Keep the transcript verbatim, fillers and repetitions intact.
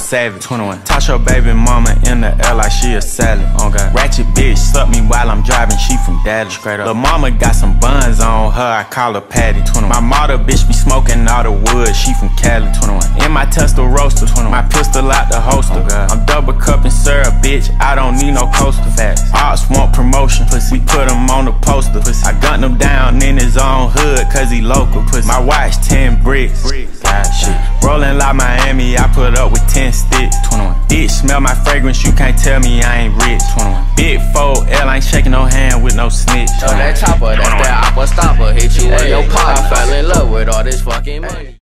savage. twenty-one. Toss your baby mama in the air like she a salad. Oh God. Ratchet bitch suck me while I'm driving, she from Dallas. Straight up. Lil' mama got some buns on her, I call her Patty. twenty-one. My mother bitch be smoking all the wood, she from Cali. twenty-one. In my Tesla roaster, twenty-one. My pistol out the holster. Oh I'm double cupping syrup, bitch, I don't need no coaster. Facts. Ops want promotion, pussy. We put him on the poster. Pussy. I gunned him down in his own hood, cause he local. Pussy. My watch ten bricks. God, shit. Rolling like Miami, I put up with ten sticks. twenty-one. Bitch, smell my fragrance, you can't tell me I ain't rich. twenty-one. Big four L, ain't shaking no hand with no snitch. Oh, that chopper, that's that opera stopper. Hit you in your pot. I fell in love with all this fucking money.